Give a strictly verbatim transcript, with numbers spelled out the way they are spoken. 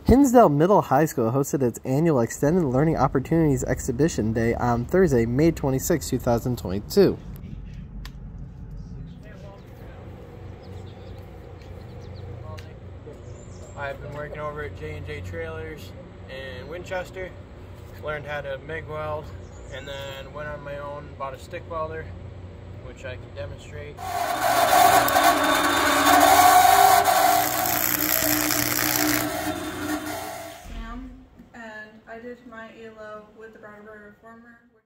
Hinsdale Middle High School hosted its annual Extended Learning Opportunities Exhibition Day on Thursday, May twenty-sixth, two thousand twenty-two. I've been working over at J and J Trailers in Winchester, learned how to MIG weld, and then went on my own, bought a stick welder, which I can demonstrate. Sam, and I did my E L O with the Brown River Reformer.